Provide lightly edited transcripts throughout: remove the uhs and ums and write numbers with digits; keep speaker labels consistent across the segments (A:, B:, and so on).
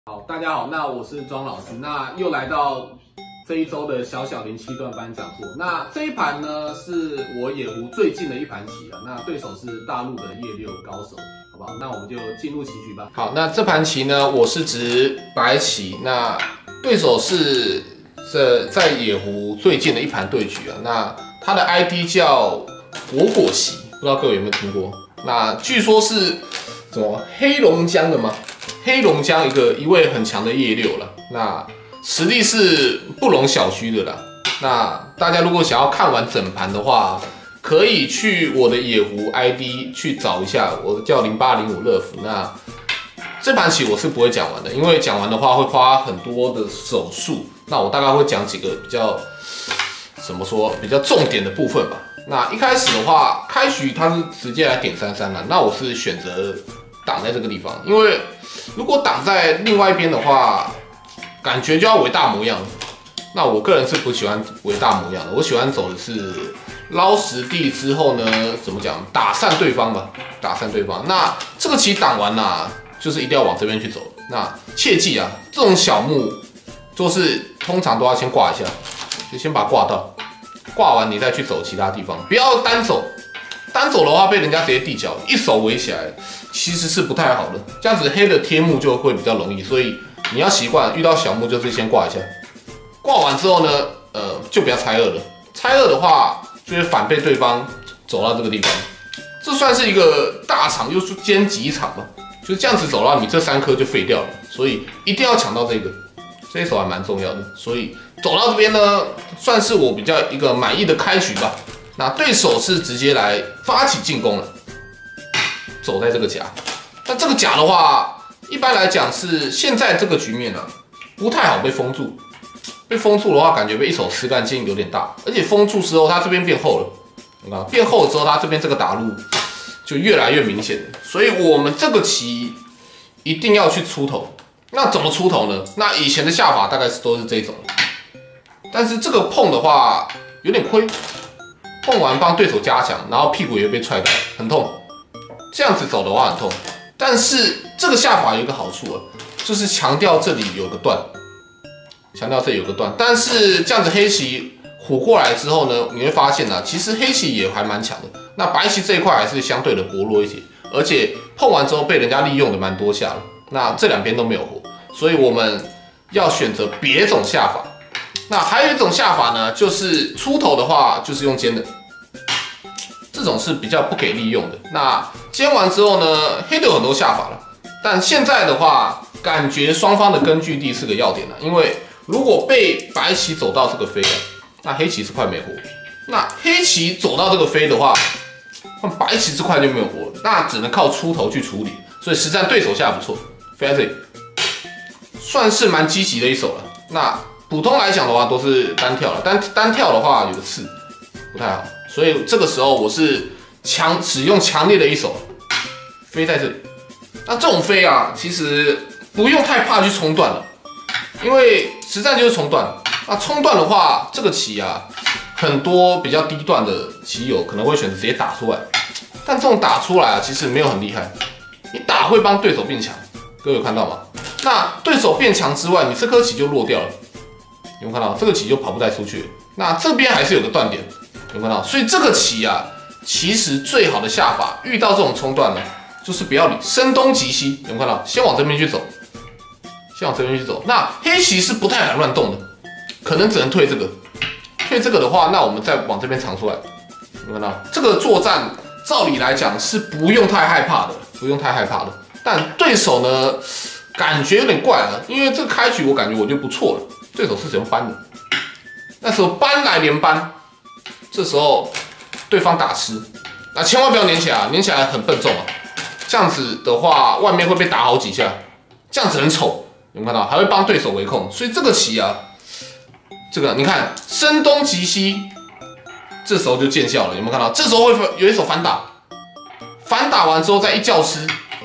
A: 好，大家好，那我是庄老师，那又来到这一周的小小07段班讲座。那这一盘呢，是我野狐最近的一盘棋了，那对手是大陆的叶六高手，好不好？那我们就进入棋局吧。好，那这盘棋呢，我是执白棋，那对手是在野狐最近的一盘对局啊。那他的 ID 叫果果席，不知道各位有没有听过？那据说是什么黑龙江的吗？黑龙江一位很强的叶六了，那实力是不容小觑的啦。那大家如果想要看完整盘的话，可以去我的野狐 ID 去找一下，我叫0805乐福。那这盘棋我是不会讲完的，因为讲完的话会花很多的手速。那我大概会讲几个比较比较重点的部分吧。那一开始的话，开局他是直接来点33了，那我是选择挡在这个地方，因为如果挡在另外一边的话，感觉就要围大模样。那我个人是不喜欢围大模样的，我喜欢走的是捞实地之后呢，怎么讲，打散对方吧，打散对方。那这个棋挡完啦，就是一定要往这边去走。那切记啊，这种小目就是通常都要先挂一下，就先把它挂到，挂完你再去走其他地方，不要单走。单走的话被人家直接地角一手围起来，其实是不太好的。这样子黑的贴目就会比较容易，所以你要习惯遇到小目就是先挂一下。挂完之后呢，就不要拆二了。拆二的话就会反被对方走到这个地方。这算是一个大场又是兼几场吧，就是这样子走到你这3颗就废掉了，所以一定要抢到这个。这一手还蛮重要的，所以走到这边呢，算是我比较一个满意的开局吧。那对手是直接来发起进攻了，走在这个甲。那这个甲的话，一般来讲是现在这个局面呢，不太好被封住。被封住的话，感觉被一手吃干净有点大，而且封住之后，它这边变厚了。你看，变厚了之后，它这边这个打路就越来越明显了。所以我们这个棋一定要去出头。那怎么出头呢？那以前的下法大概都是这种，但是这个碰的话有点亏。碰完帮对手加强，然后屁股也被踹到，很痛。这样子走的话很痛，但是这个下法有一个好处啊，就是强调这里有个段，强调这里有个段。但是这样子黑棋虎过来之后呢，你会发现其实黑棋也还蛮强的。那白棋这一块还是相对的薄弱一些，而且碰完之后被人家利用的蛮多下了。那这两边都没有活，所以我们要选择别种下法。那还有一种下法呢，就是出头的话就是用尖的，这种是比较不给利用的。那尖完之后呢，黑的有很多下法了，但现在的话，感觉双方的根据地是个要点了，因为如果被白棋走到这个飞，那黑棋是快没活；那黑棋走到这个飞的话，白棋这块就没有活了，那只能靠出头去处理。所以实战对手下不错，飞在这里，算是蛮积极的一手了。那普通来讲的话都是单跳了，单跳的话有个刺，不太好，所以这个时候我是使用强烈的一手，飞在这里。那这种飞啊，其实不用太怕去冲断了，因为实战就是冲断。那冲断的话，这个棋啊，很多比较低段的棋友可能会选择直接打出来，但这种打出来啊，其实没有很厉害，你打会帮对手变强，各位有看到吗？那对手变强之外，你这颗棋就落掉了。有没有看到这个棋就跑不太出去了？那这边还是有个断点，有没有看到？所以这个棋啊，其实最好的下法，遇到这种冲断呢，就是不要理，声东击西。有没有看到？先往这边去走，先往这边去走。那黑棋是不太敢乱动的，可能只能退这个。退这个的话，那我们再往这边藏出来。有没有看到？这个作战照理来讲是不用太害怕的，不用太害怕的。但对手呢，感觉有点怪了，因为这个开局我感觉我就不错了。对手是使用搬的，那时候搬来连搬，这时候对方打吃，那千万不要粘起来，粘起来很笨重啊。这样子的话，外面会被打好几下，这样子很丑，有没有看到？还会帮对手围控，所以这个棋啊，这个你看声东击西，这时候就见效了，有没有看到？这时候会有一手反打，反打完之后再一叫吃，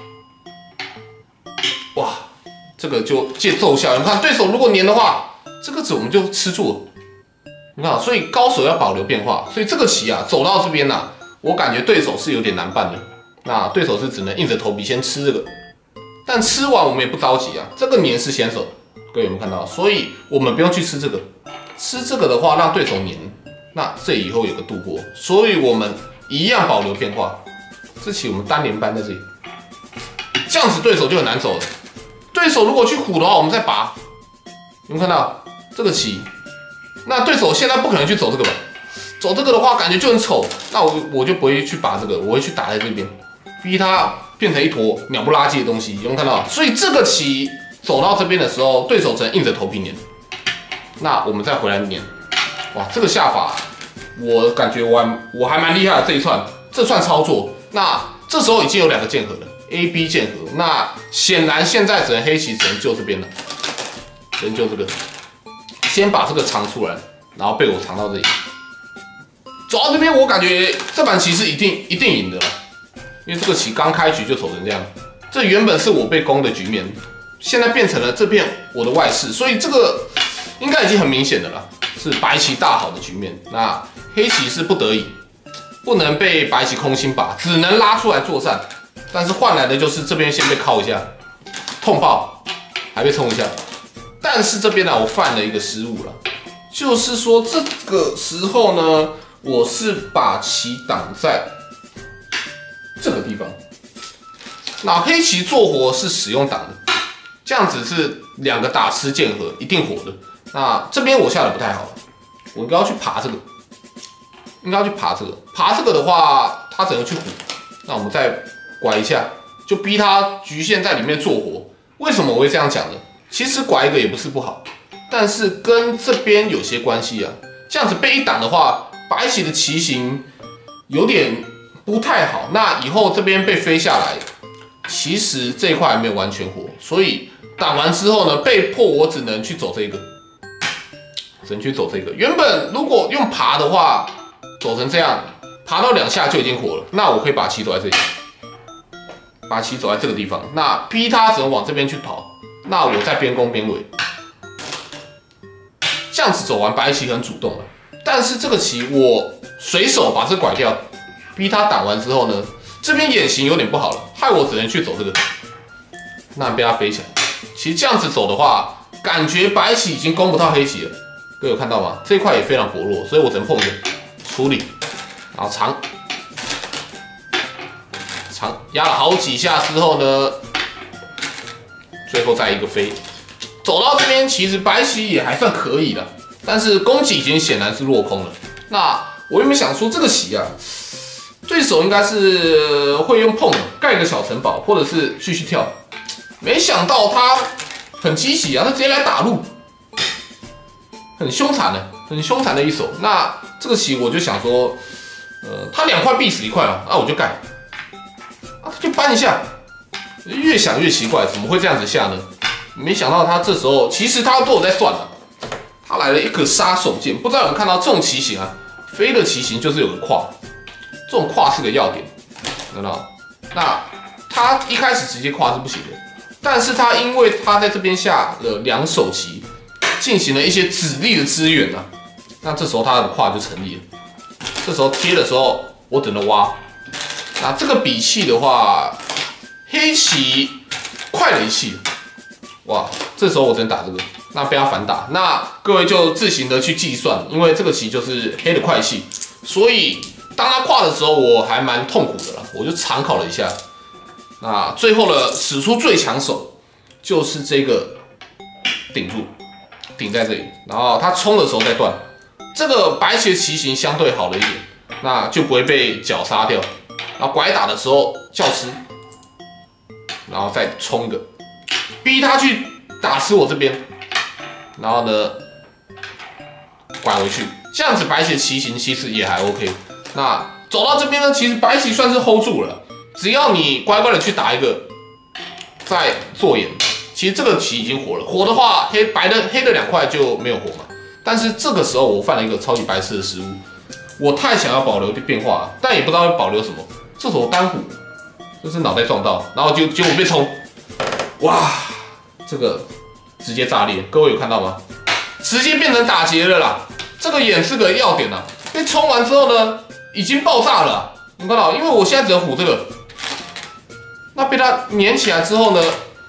A: 哇！这个就借奏效，你看对手如果粘的话，这个子我们就吃住了。你看，所以高手要保留变化，所以这个棋啊走到这边啊，我感觉对手是有点难办的。那对手是只能硬着头皮先吃这个， 但吃完我们也不着急啊，这个黏是先手，各位有没有看到？所以我们不用去吃这个，吃这个的话让对手黏，那这以后有个度过，所以我们一样保留变化。这棋我们单连扳在这里，这样子对手就很难走了。对手如果去虎的话，我们再拔，有没有看到这个棋？那对手现在不可能去走这个吧？走这个的话感觉就很丑，那我就不会去拔这个，我会去打在这边，逼他变成一坨鸟不拉几的东西，有没有看到？所以这个棋走到这边的时候，对手只能硬着头皮黏。那我们再回来黏，哇，这个下法我感觉我还蛮厉害的这串操作。那这时候已经有2个剑合了 ，A B 剑合。那显然现在只能黑棋只能救这边了，只能救这个，先把这个藏出来，然后被我藏到这里。走到这边，我感觉这盘棋是一定赢的了，因为这个棋刚开局就走成这样。这原本是我被攻的局面，现在变成了这边我的外势，所以这个应该已经很明显的了，是白棋大好的局面。那黑棋是不得已，不能被白棋空心把，只能拉出来作战。但是换来的就是这边先被敲一下，痛爆，还被冲一下。但是这边呢，我犯了一个失误了，就是说这个时候呢，我是把棋挡在这个地方。那黑棋做活是使用挡的，这样子是2个打吃剑合，一定活的。那这边我下的不太好，我应该要去爬这个，爬这个的话，他只能去虎。那我们再拐一下，就逼他局限在里面做活。为什么我会这样讲呢？其实拐一个也不是不好，但是跟这边有些关系啊。这样子被一挡的话，白棋的棋形有点不太好。那以后这边被飞下来，其实这一块还没有完全活，所以挡完之后呢，被迫我只能去走这个，原本如果用爬的话，走成这样，爬到2下就已经活了。那我可以把棋走在这里，把棋走在这个地方，那逼他只能往这边去跑。那我再边攻边围，这样子走完，白棋很主动了。但是这个棋我随手把这拐掉，逼他挡完之后呢，这边眼型有点不好了，害我只能去走这个。那被他飞起来，其实这样子走的话，感觉白棋已经攻不到黑棋了。各位有看到吗？这一块也非常薄弱，所以我只能碰一个处理，然后长压了好几下之后呢，最后再一个飞，走到这边，其实白棋也还算可以的，但是攻击已经显然是落空了。那我原本想说这个棋啊，对手应该是会用碰盖个小城堡，或者是继续跳，没想到他很积极啊，他直接来打路，很凶残的一手。那这个棋我就想说，他2块必死1块啊，那我就盖，他就搬一下。越想越奇怪，怎么会这样子下呢？没想到他这时候其实他都有在算了，他来了一个杀手锏。不知道有没有看到这种棋形啊？飞的棋形就是有个跨，这种跨是个要点，知道？那他一开始直接跨是不行的，但是他因为他在这边下了2手棋，进行了一些子力的支援啊，那这时候他的跨就成立了。这时候贴的时候，我只能挖。那这个比气的话，黑棋快了1气，哇！这时候我只能打这个，那被他反打，那各位就自行的去计算，因为这个棋就是黑的快气，所以当他跨的时候，我还蛮痛苦的啦，我就长考了一下。那最后呢，使出最强手，就是这个顶住，顶在这里，然后他冲的时候再断，这个白棋的棋形相对好了一点，那就不会被绞杀掉。然后拐打的时候叫吃，然后再冲一个，逼他去打吃我这边，然后呢拐回去，这样子白棋的棋形其实也还 OK。那走到这边呢，其实白棋算是 hold 住了，只要你乖乖的去打一个，再做眼，其实这个棋已经活了。活的话，黑的2块就没有活嘛。但是这个时候我犯了一个超级白痴的失误，我太想要保留变化了，但也不知道要保留什么。这时候单虎就是脑袋撞到，然后结果被冲，哇，这个直接炸裂，各位有看到吗？直接变成打劫了啦！这个眼是个要点啊，被冲完之后呢，已经爆炸了啊，你看到？因为我现在只能虎这个，那被他粘起来之后呢，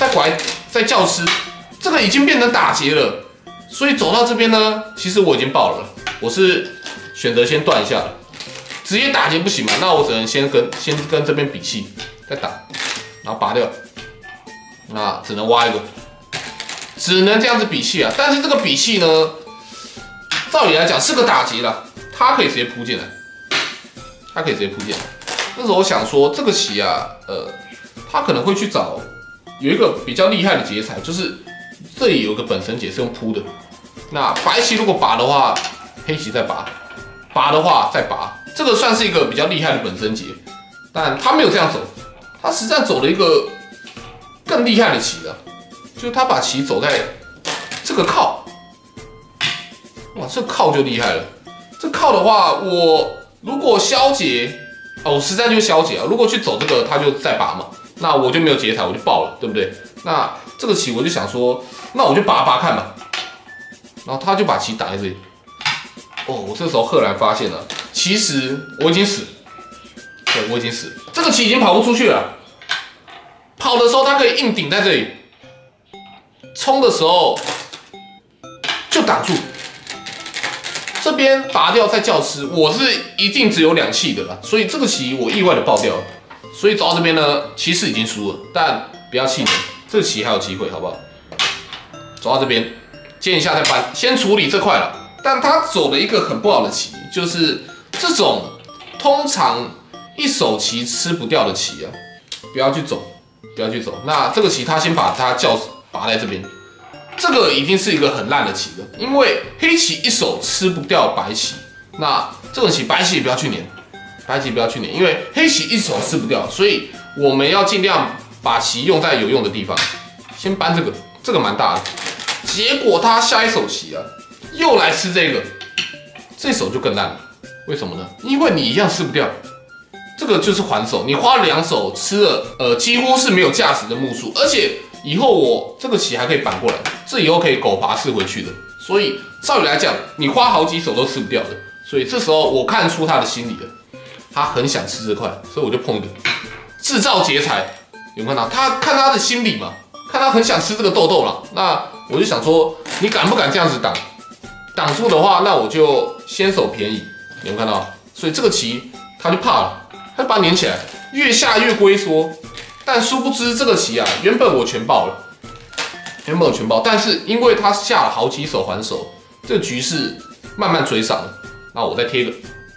B: 再拐在教师，这个已经变成打劫了。所以走到这边呢，其实我已经爆了，我是选择先断一下了，直接打劫不行嘛，那我只能先跟这边比气，再打，然后拔掉，那只能挖一个，只能这样子比气啊。但是这个比气呢，照理来讲是个打劫啦，他可以直接扑进来，他可以直接扑进来。那时候我想说，这个棋啊，他可能会去找有一个比较厉害的劫材，就是这里有个本神劫是用扑的。那白棋如果拔的话，黑棋再拔，拔的话再拔，这个算是一个比较厉害的本身劫。但他没有这样走，他实际上走了一个更厉害的棋了，就是他把棋走在这个靠，哇，这靠就厉害了。这靠的话，我如果消解，我实战就消解啊。如果去走这个，他就再拔嘛，那我就没有劫材，我就爆了，对不对？那这个棋我就想说，那我就拔拔看嘛。然后他就把棋打在这里。我这时候赫然发现了，其实我已经死了，对，我已经死了。这个棋已经跑不出去了。跑的时候他可以硬顶在这里，冲的时候就挡住。这边拔掉再叫吃，我是一定只有2气的啦，所以这个棋我意外的爆掉了。所以走到这边呢，其实已经输了，但不要气馁，这个棋还有机会，好不好？走到这边。接一下再搬，先处理这块了。但他走了一个很不好的棋，就是这种通常一手棋吃不掉的棋啊，不要去走，不要去走。那这个棋他先把它拔在这边，这个一定是一个很烂的棋了，因为黑棋一手吃不掉白棋，那这种棋白棋也不要去粘，白棋不要去粘，因为黑棋一手吃不掉，所以我们要尽量把棋用在有用的地方。先搬这个，这个蛮大的。结果他下一手棋啊，又来吃这个，这手就更烂了。为什么呢？因为你一样吃不掉，这个就是还手。你花了2手吃了，几乎是没有价值的目数，而且以后我这个棋还可以反过来，这以后可以狗爬式回去的。所以照理来讲，你花好几手都吃不掉的。所以这时候我看出他的心理了，他很想吃这块，所以我就碰一个制造劫财。有没有看到？他看他的心理嘛，看他很想吃这个豆豆了，那。我就想说，你敢不敢这样子挡？挡住的话，那我就先手便宜。有没有看到？所以这个棋他就怕了，他就把它粘起来，越下越龟缩。但殊不知这个棋啊，原本我全爆了，原本我全爆，但是因为他下了好几手还手，这个局势慢慢追上了。那我再贴一个，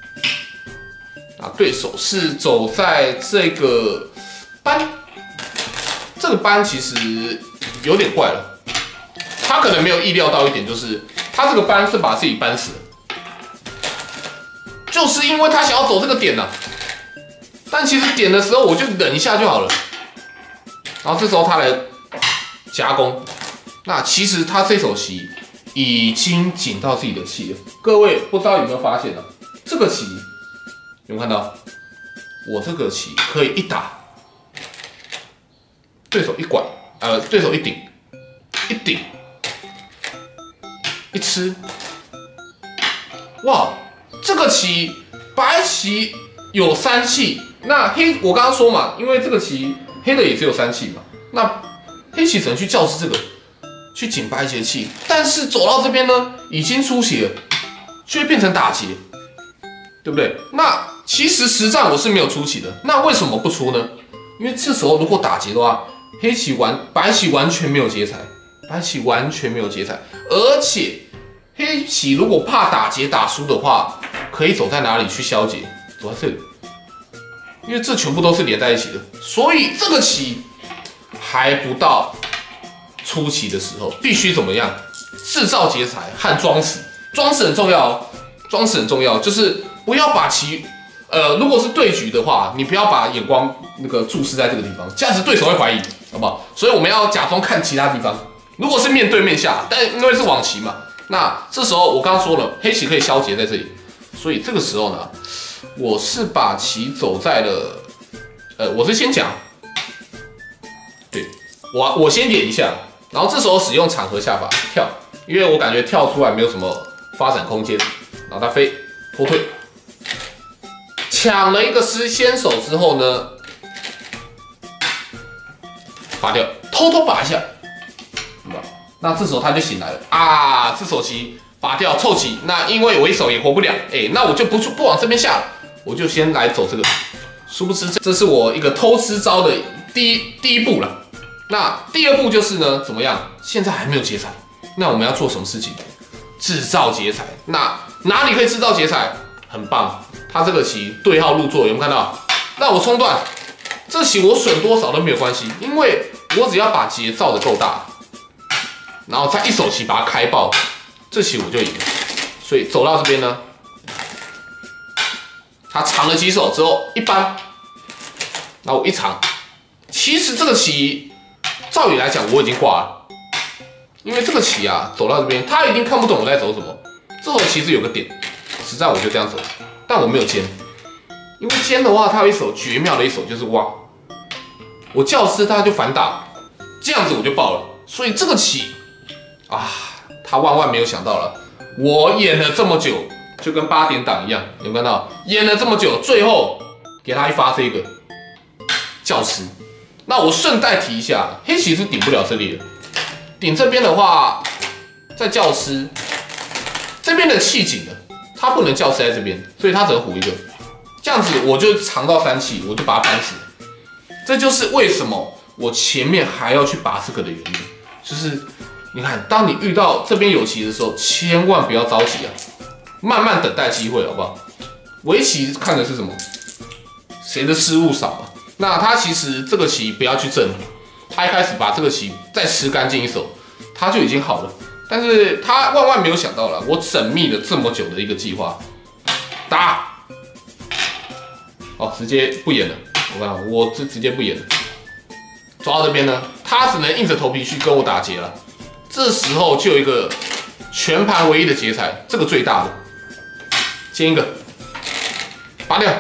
B: 对手是走在这个班，这个班其实有点怪了。他可能没有意料到一点，就是他这个搬是把自己搬死了，就是因为他想要走这个点啊。但其实点的时候我就忍一下就好了，然后这时候他来夹攻，那其实他这手棋已经紧到自己的气了。各位不知道有没有发现呢？这个棋有没有看到？我这个棋可以一打，对手一拐，对手一顶，一顶。一吃，哇，这个棋白棋有3气，那黑我刚刚说嘛，因为这个棋黑的也只有3气嘛，那黑棋只能去教吃这个，去紧白棋的气，但是走到这边呢，已经出血了，就会变成打劫，对不对？那其实实战我是没有出棋的，那为什么不出呢？因为这时候如果打劫的话，白棋完全没有劫材，白棋完全没有劫材，而且。黑棋如果怕打劫打输的话，可以走在哪里去消解？走在这里，因为这全部都是连在一起的，所以这个棋还不到出棋的时候，必须怎么样？制造劫财和装死，装死很重要哦，装死很重要，就是不要把棋，如果是对局的话，你不要把眼光注视在这个地方，这样子对手会怀疑，好不好？所以我们要假装看其他地方。如果是面对面下，但因为是网棋嘛。那这时候我刚刚说了，黑棋可以消劫在这里，所以这个时候呢，我是把棋走在了，我是先讲，对，我先演一下，然后这时候使用场合下法跳，因为我感觉跳出来没有什么发展空间，然后他飞脱退，抢了一个先手之后呢，拔掉。 偷偷拔一下，那这时候他就醒来了啊！这手棋拔掉臭棋，那因为我一手也活不了，那我就不往这边下了，我就先来走这个。殊不知这是我一个偷吃招的第一步了。那第二步就是呢，怎么样？现在还没有劫财，那我们要做什么事情？制造劫财。那哪里可以制造劫财？很棒，他这个棋对号入座，有没有看到？那我冲断，这棋我损多少都没有关系，因为我只要把劫造的够大，然后再一手棋把它开爆，这棋我就赢了。所以走到这边呢，他长了几手之后一扳，然后我一长，其实这个棋照理来讲我已经挂了，因为这个棋啊走到这边，他一定看不懂我在走什么。这手其实有个点，实在我就这样走，但我没有尖，因为尖的话，它有一手绝妙的一手就是挖，我教师他就反打，这样子我就爆了。所以这个棋啊，他万万没有想到了，我演了这么久，就跟8点档一样，有没有看到？演了这么久，最后给他一发这个教师。那我顺带提一下，黑棋是顶不了这里的，顶这边的话，在教师这边的气紧了，他不能教师在这边，所以他只能胡一个。这样子我就藏到3气，我就把它扳死。这就是为什么我前面还要去拔这个的原因，就是你看，当你遇到这边有棋的时候，千万不要着急啊，慢慢等待机会，好不好？围棋看的是什么？谁的失误少啊？那他其实这个棋不要去正，他一开始把这个棋再吃干净一手，他就已经好了。但是他万万没有想到了，我缜密了这么久的一个计划，打，哦，直接不演了。我看我直接不演了，走到这边呢，他只能硬着头皮去跟我打劫了。这时候就有一个全盘唯一的劫财，这个最大的，先一个，拔掉。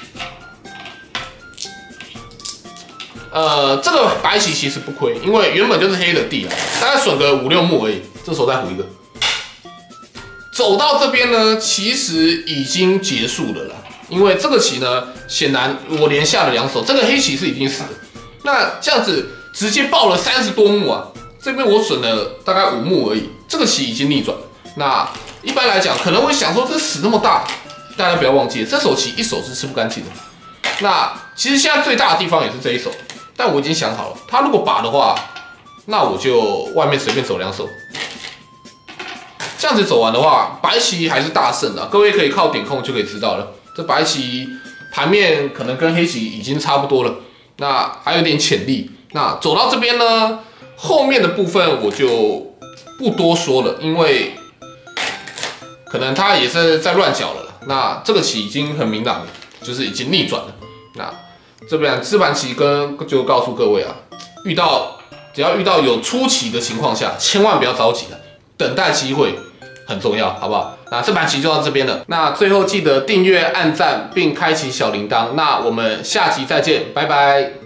B: 这个白棋其实不亏，因为原本就是黑的地啊，大概损个5、6目而已。这时候再胡一个，走到这边呢，其实已经结束了啦。因为这个棋呢，显然我连下了2手，这个黑棋是已经死了。那这样子直接爆了30多目啊，这边我损了大概5目而已，这个棋已经逆转了。那一般来讲，可能会想说这死那么大，大家不要忘记，这手棋一手是吃不干净的。那其实现在最大的地方也是这一手，但我已经想好了，他如果拔的话，那我就外面随便走2手。这样子走完的话，白棋还是大胜的，各位可以靠点控就可以知道了。这白棋盘面可能跟黑棋已经差不多了，那还有点潜力。那走到这边呢，后面的部分我就不多说了，因为可能他也是在乱搅了啦。那这个棋已经很明朗了，就是已经逆转了。那这边这盘棋就告诉各位啊，只要遇到有出棋的情况下，千万不要着急啊，等待机会很重要，好不好？那这盘棋就到这边了。那最后记得订阅、按赞并开启小铃铛。那我们下集再见，拜拜。